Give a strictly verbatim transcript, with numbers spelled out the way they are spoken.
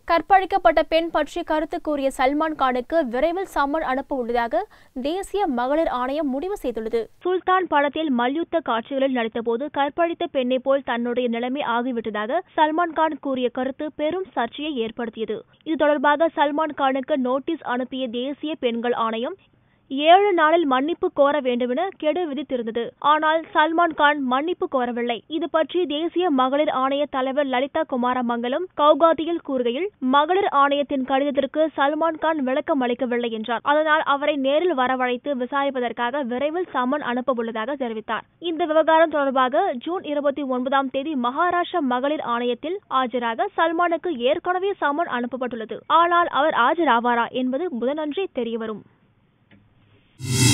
கற்பழிக்கப்பட்ட பெண் பற்றி கருத்து கூறிய சல்மான் கானுக்கு விரைவில் சம்மன் அனுப்ப உள்ளதாக தேசிய மகளிர் ஆணையம் முடிவு செய்துள்ளது. சுல்தான் படத்தில் மல்யுத்த காட்சிகளில் நடித்தபோது கற்பழித்த பெண்ணை போல் தன்னுடைய நிலைமை ஆகிவிட்டதாக சல்மான் கான் கூறிய கருத்து பெரும் சர்ச்சையை ஏற்படுத்தியது. இது தொடர்பாக சல்மான் கானுக்கு நோட்டீஸ் அனுப்பிய தேசிய பெண்கள் ஆணையம் ஏழு நாளில் மன்னிப்பு கோர வேண்டுமென கெடு விதித்திருந்தது. ஆனால் சல்மான் கான் மன்னிப்பு கோரவில்லை. இது பற்றி தேசிய மகளிர் ஆணைய தலைவர் லலிதா குமாரமங்கலம் கவுகாத்தியில் கூறுகையில், மகளிர் ஆணையத்தின் கடிதத்திற்கு சல்மான் கான் விளக்கம் அளிக்கவில்லை என்றார். அதனால் அவரை நேரில் வரவழைத்து விசாரிப்பதற்காக விரைவில் சம்மன் அனுப்ப உள்ளதாக தெரிவித்தார். இந்த விவகாரம் தொடர்பாக ஜூன் இருபத்தி ஒன்பதாம் தேதி மகாராஷ்டிரா மகளிர் ஆணையத்தில் ஆஜராக சல்மானுக்கு ஏற்கனவே சம்மன் அனுப்பப்பட்டுள்ளது. ஆனால் அவர் ஆஜராவாரா என்பது புதனன்றே தெரியவரும்.